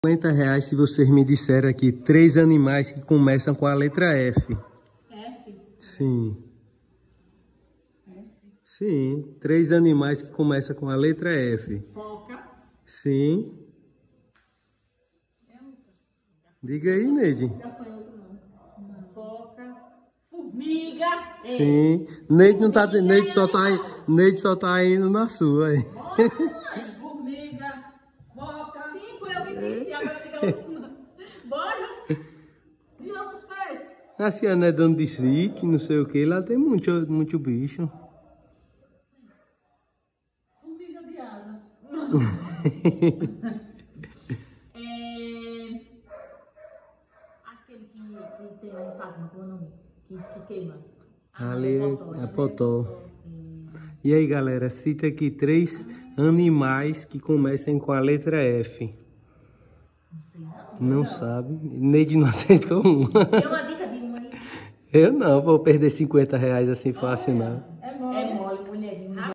R$ 50 se vocês me disserem aqui 3 animais que começam com a letra F. F? Sim. F? Sim. 3 animais que começam com a letra F. Foca. Sim. Diga aí, Neide. Já foi outro não. Foca. Formiga. Sim. Neide não tá dizendo. Neide só tá indo na sua aí. Formiga. Foca. Sim, foi eu que disse. Agora diga outro não. Bora. E outros peixes? A Ciana é dono de sítio, não sei o que. Lá tem muito bicho. Formiga de asa. Aquele que tem lá em Fátima, qual é o nome? Que queima. Ali é potó. E aí, galera, cita aqui 3 animais que começam com a letra F. Não sabe? Neide não aceitou um. Deu uma dica de um aí. Eu não vou perder R$ 50 assim fácil, não.